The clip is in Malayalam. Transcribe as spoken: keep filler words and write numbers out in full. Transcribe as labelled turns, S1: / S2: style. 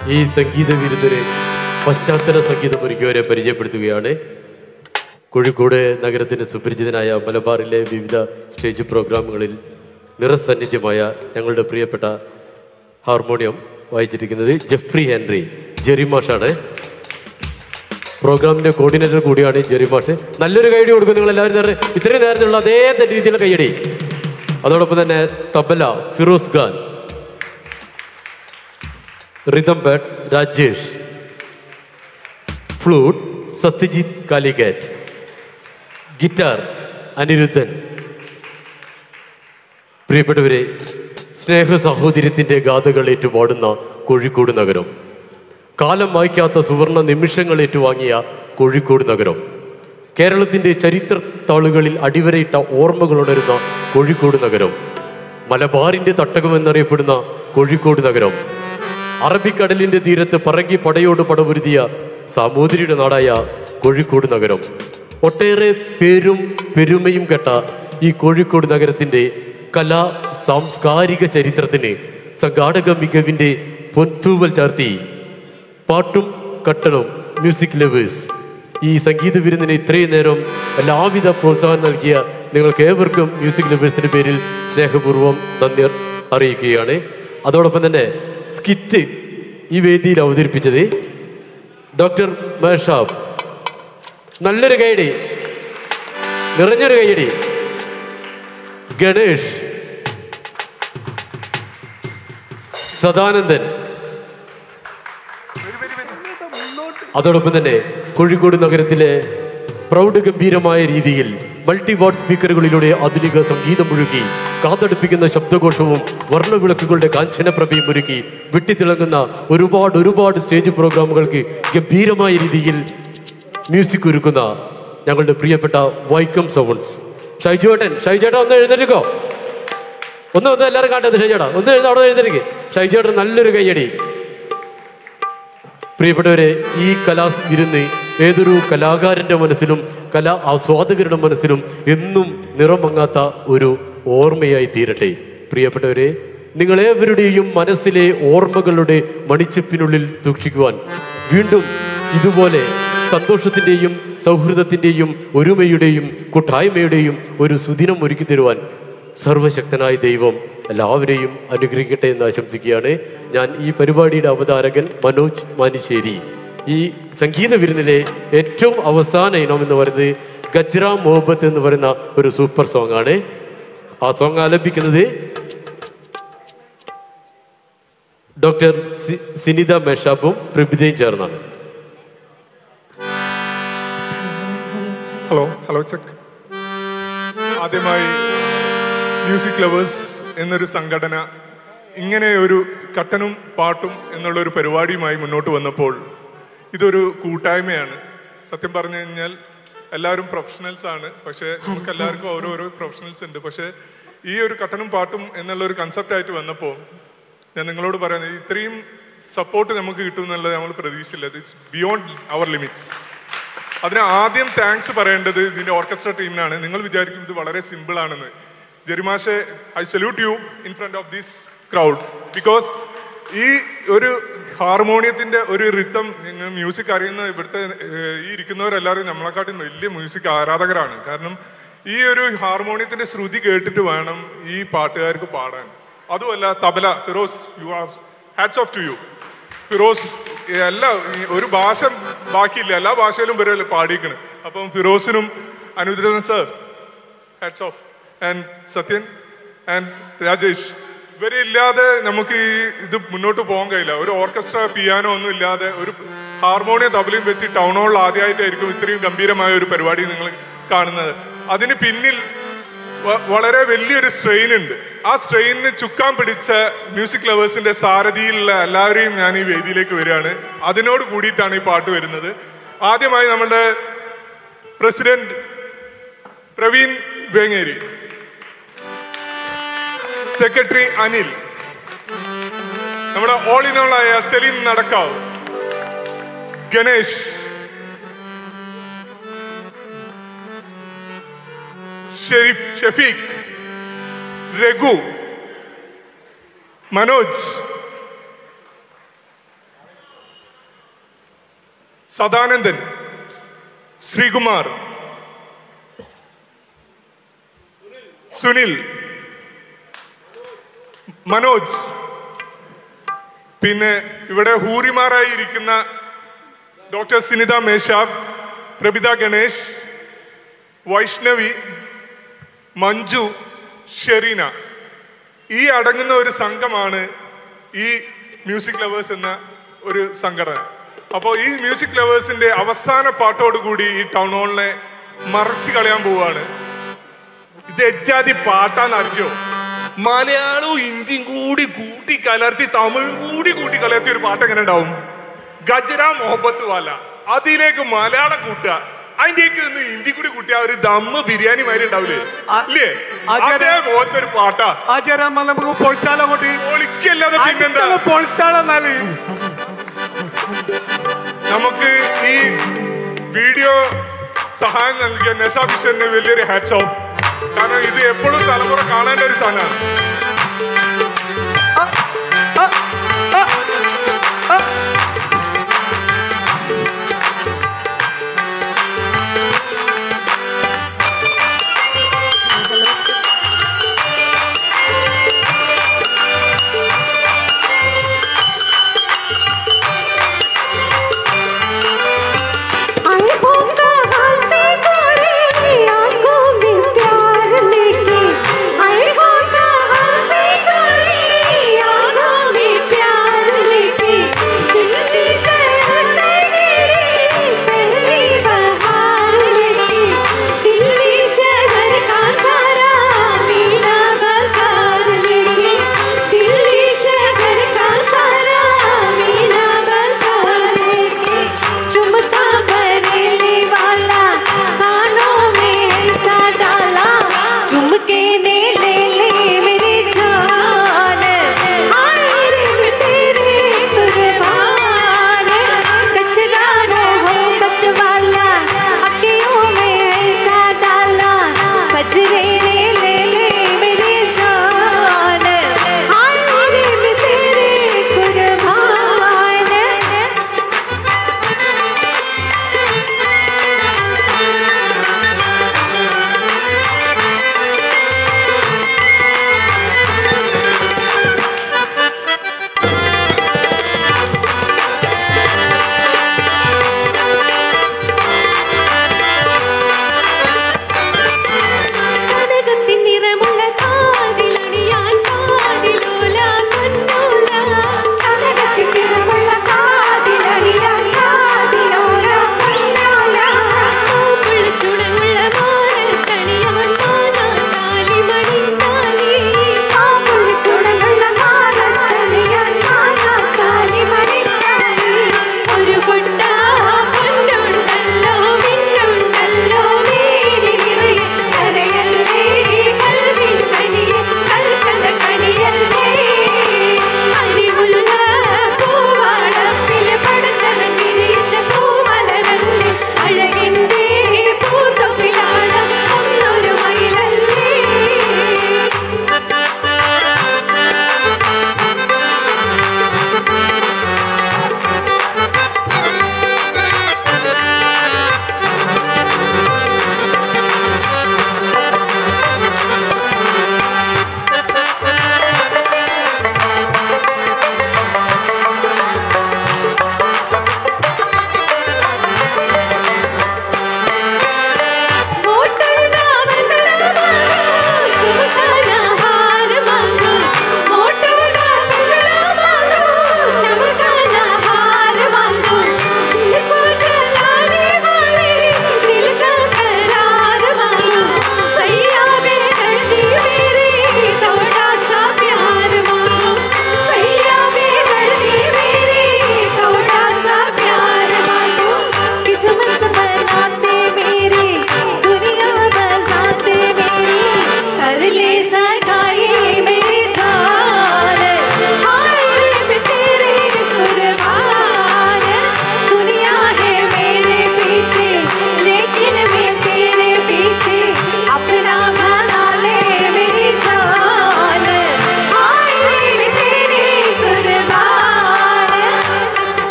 S1: ഈ സംഗീത വിരുദ്ധരെ പശ്ചാത്തല സംഗീതം ഒരുക്കിയവരെ പരിചയപ്പെടുത്തുകയാണ്. കോഴിക്കോട് നഗരത്തിന് സുപരിചിതനായ മലബാറിലെ വിവിധ സ്റ്റേജ് പ്രോഗ്രാമുകളിൽ നിറസാന്നിധ്യമായ ഞങ്ങളുടെ പ്രിയപ്പെട്ട ഹാർമോണിയം വായിച്ചിരിക്കുന്നത് ജെഫ്രി ഹെൻറി ജെറി മാഷാണ്. പ്രോഗ്രാമിൻ്റെ കോർഡിനേറ്റർ കൂടിയാണ് ജെറി മാഷ്. നല്ലൊരു കൈയടി കൊടുക്കും നിങ്ങൾ എല്ലാവരും. നേരെ ഇത്രയും നേരത്തിലുള്ള അതേ രീതിയിലുള്ള കൈയടി. അതോടൊപ്പം തന്നെ tabla Firoz Khan, rhythm pad Rajesh, flute Satyajit Calicut, guitar Aniruddhan. പ്രിയപ്പെട്ടവരെ, സ്നേഹ സഹോദര്യത്തിൻ്റെ ഗാഥകൾ ഏറ്റുപാടുന്ന കോഴിക്കോട് നഗരം, കാലം വായിക്കാത്ത സുവർണ നിമിഷങ്ങൾ ഏറ്റുവാങ്ങിയ കോഴിക്കോട് നഗരം, കേരളത്തിൻ്റെ ചരിത്ര താളുകളിൽ അടിവരയിട്ട ഓർമ്മകൾ ഉണരുന്ന കോഴിക്കോട് നഗരം, മലബാറിൻ്റെ തട്ടകമെന്നറിയപ്പെടുന്ന കോഴിക്കോട് നഗരം, അറബിക്കടലിൻ്റെ തീരത്ത് പറങ്കി പടയോട് പടപൊരുതിയ സാമൂതിരിയുടെ നാടായ കോഴിക്കോട് നഗരം, ഒട്ടേറെ പേരും പെരുമയും കേട്ട ഈ കോഴിക്കോട് നഗരത്തിൻ്റെ കലാ സാംസ്കാരിക ചരിത്രത്തിന് സംഘാടക മികവിൻ്റെ പൊൻതൂവൽ ചാർത്തി പാട്ടും കട്ടണം മ്യൂസിക് ലവേഴ്സ് ഈ സംഗീത വിരുന്നിന് ഇത്രയും നേരം എല്ലാവിധ പ്രോത്സാഹനം നൽകിയ നിങ്ങൾക്ക് ഏവർക്കും മ്യൂസിക് ലവേഴ്സിൻ്റെ പേരിൽ സ്നേഹപൂർവ്വം നന്ദി അറിയിക്കുകയാണ്. അതോടൊപ്പം തന്നെ സ്കിറ്റ് ഈ വേദിയിൽ അവതരിപ്പിച്ചത് ഡോക്ടർ മേഷാബ്. നല്ലൊരു കൈയടി, നിറഞ്ഞൊരു കൈയടി. ഗണേഷ്, സദാനന്ദൻ. അതോടൊപ്പം തന്നെ കോഴിക്കോട് നഗരത്തിലെ പ്രൗഢഗംഭീരമായ രീതിയിൽ മൾട്ടി വാട്ട് സ്പീക്കറുകളിലൂടെ ആധുനിക സംഗീതം മുഴുകി കാതടുപ്പിക്കുന്ന ശബ്ദഘോഷവും വർണ്ണവിളക്കുകളുടെ കാഞ്ചനപ്രഭയും ഒരുക്കി വെട്ടിത്തിളങ്ങുന്ന ഒരുപാട് ഒരുപാട് സ്റ്റേജ് പ്രോഗ്രാമുകൾക്ക് ഗംഭീരമായ രീതിയിൽ മ്യൂസിക് ഒരുക്കുന്ന ഞങ്ങളുടെ പ്രിയപ്പെട്ട വൈക്കം സൗണ്ട്സ്. ഷൈജുവേട്ടൻ, ഷൈജേട്ടൻ ഒന്ന് എഴുന്നേൽക്കോ, ഒന്ന് ഒന്ന് എല്ലാവരും കാട്ടത്. ഷൈജേട്ടാ ഒന്ന് എഴുന്ന അവിടെ എഴുന്നേൽക്ക്. ഷൈജേട്ടൻ നല്ലൊരു കൈയടി. പ്രിയപ്പെട്ടവരെ, ഈ കലാ വിരുന്ന് ഏതൊരു കലാകാരൻ്റെ മനസ്സിലും കലാ ആസ്വാദകരുടെ മനസ്സിലും എന്നും നിറമങ്ങാത്ത ഒരു ഓർമ്മയായി തീരട്ടെ. പ്രിയപ്പെട്ടവരെ, നിങ്ങളേവരുടെയും മനസ്സിലെ ഓർമ്മകളുടെ മണിച്ചപ്പിനുള്ളിൽ സൂക്ഷിക്കുവാൻ വീണ്ടും ഇതുപോലെ സന്തോഷത്തിൻ്റെയും സൗഹൃദത്തിൻ്റെയും ഒരുമയുടെയും കൂട്ടായ്മയുടെയും ഒരു സുദിനം ഒരുക്കി തരുവാൻ സർവശക്തനായ ദൈവം എല്ലാവരെയും അനുഗ്രഹിക്കട്ടെ എന്ന് ആശംസിക്കുകയാണ്. ഞാൻ ഈ പരിപാടിയുടെ അവതാരകൻ മനോജ് മാനിശ്ശേരി. ഈ സംഗീത വിരുന്നിലെ ഏറ്റവും അവസാന ഇനം എന്ന് പറയുന്നത് ഗജ്റ മുഹബത്ത് എന്ന് പറയുന്ന ഒരു സൂപ്പർ സോങ് ആണ്. ആ സോങ് ആലപിക്കുന്നത് ഡോക്ടർ സിനിത മേഷാബും പ്രഭിതയും ചേർന്നാണ്.
S2: Hello hello check. ആദ്യമായി മ്യൂസിക് ലവേഴ്സ് എന്നൊരു സംഘടന ഇങ്ങനെ ഒരു കട്ടനും പാട്ടും എന്നുള്ള ഒരു പരിപാടിയുമായി മുന്നോട്ട് വന്നപ്പോൾ ഇതൊരു കൂട്ടായ്മയാണ്. സത്യം പറഞ്ഞു കഴിഞ്ഞാൽ എല്ലാവരും പ്രൊഫഷണൽസ് ആണ്, പക്ഷേ നമുക്ക് എല്ലാവർക്കും ഓരോരോ പ്രൊഫഷണൽസ് ഉണ്ട്. പക്ഷേ ഈ ഒരു കട്ടനും പാട്ടും എന്നുള്ള ഒരു കൺസെപ്റ്റായിട്ട് വന്നപ്പോൾ ഞാൻ നിങ്ങളോട് പറയുന്നത്, ഇത്രയും സപ്പോർട്ട് നമുക്ക് കിട്ടും എന്നുള്ളത് നമ്മൾ പ്രതീക്ഷിച്ചില്ല. It's beyond our limits. അതിന് ആദ്യം താങ്ക്സ് പറയേണ്ടത് ഇതിൻ്റെ ഓർക്കസ്ട്ര ടീമിനാണ്. നിങ്ങൾ വിചാരിക്കും ഇത് വളരെ സിമ്പിൾ ആണെന്ന്. ജെറിമാഷെ, I salute you in front of this crowd. Because ഈ ഒരു ഹാർമോണിയത്തിൻ്റെ ഒരു റിത്തം, നിങ്ങൾ മ്യൂസിക് അറിയുന്ന ഇവിടുത്തെ ഈ ഇരിക്കുന്നവരെല്ലാവരും നമ്മളെക്കാട്ടും വലിയ മ്യൂസിക് ആരാധകരാണ്. കാരണം ഈ ഒരു ഹാർമോണിയത്തിൻ്റെ ശ്രുതി കേട്ടിട്ട് വേണം ഈ പാട്ടുകാർക്ക് പാടാൻ. അതുമല്ല tabla Firoz, you are hats off to you. Firoz എല്ലാ ഒരു ഭാഷ ബാക്കിയില്ല, എല്ലാ ഭാഷയിലും വരെ പാടിയിരിക്കണം. അപ്പം ഫിറോസിനും അനുദ്രൻ sir hats off. And Sathyan and Rajesh, ഇവരെ ഇല്ലാതെ നമുക്ക് ഈ ഇത് മുന്നോട്ട് പോകാൻ കഴിയില്ല. ഒരു ഓർക്കസ്ട്ര പിയാനോ ഒന്നും ഇല്ലാതെ ഒരു ഹാർമോണിയം തബലയും വെച്ച് ടൗൺ ഹാളിൽ ആദ്യമായിട്ടായിരിക്കും ഇത്രയും ഗംഭീരമായ ഒരു പരിപാടി നിങ്ങൾ കാണുന്നത്. അതിന് പിന്നിൽ വളരെ വലിയൊരു സ്ട്രെയിൻ ഉണ്ട്. ആ സ്ട്രെയിനിന് ചുക്കാൻ പിടിച്ച മ്യൂസിക് ലവേഴ്സിന്റെ സാരഥിയിലുള്ള എല്ലാവരെയും ഞാൻ ഈ വേദിയിലേക്ക് വരികയാണ്. അതിനോട് കൂടിയിട്ടാണ് ഈ പാട്ട് വരുന്നത്. ആദ്യമായി നമ്മളുടെ പ്രസിഡന്റ് പ്രവീൺ വേങ്ങേരി, സെക്രട്ടറി അനിൽ, നമ്മുടെ ഓൾ ഇൻ ഓൾ ആയ സെലിം നടക്കാവ്, ഗണേഷ്, ഷെരീഫ്, ഷഫീഖ്, രഘു, മനോജ്, സദാനന്ദൻ, ശ്രീകുമാർ, സുനിൽ, മനോജ്, പിന്നെ ഇവിടെ ഹൂറിമാരായി ഇരിക്കുന്ന ഡോക്ടർ സിനിത മേഷാബ്, പ്രഭിത ഗണേഷ്, വൈഷ്ണവി, മഞ്ജു, ഷെറീന, ഈ അടങ്ങുന്ന ഒരു സംഘമാണ് ഈ മ്യൂസിക് ലവേഴ്സ് എന്ന ഒരു സംഘടന. അപ്പോൾ ഈ മ്യൂസിക് ലവേഴ്സിന്റെ അവസാന പാട്ടോടുകൂടി ഈ ടൗൺ ഹാളിനെ മറച്ചു കളയാൻ പോവാണ്. ഇത് എജ്ജാതി പാട്ടാന്ന് അറിഞ്ഞോ? മലയാളവും ഹിന്ദിയും കൂടി കൂട്ടി കലർത്തി തമിഴും കൂടി കൂട്ടി കലർത്തി ഒരു പാട്ട് എങ്ങനെ ഉണ്ടാവും? ഗജറ മൊഹബത്ത് വാല, അതിലേക്ക് മലയാളം കൂട്ടുക, അതിന്റെയൊക്കെ ഒന്ന് ഹിന്ദി കൂടി കൂട്ടിയ ഒരു ദമ്മ് ബിരിയാണി മാതിരി ഉണ്ടാവില്ലേ? അല്ലേ? അതേപോലത്തെ ഒരു പാട്ടാ.
S3: നമുക്ക് പൊളിച്ചാലോ?
S2: പൊളിക്കല്ലാതെ പിന്നെന്താ?
S3: പൊളിച്ചാലോന്നാല്
S2: നമുക്ക് ഈ വീഡിയോ സഹായം നൽകിയ നെസാ മിഷന് വലിയൊരു ഹാറ്റ്സ് ഓഫ്. കാരണം ഇത് എപ്പോഴും തലമുറ കാണേണ്ട ഒരു സാധനമാണ്.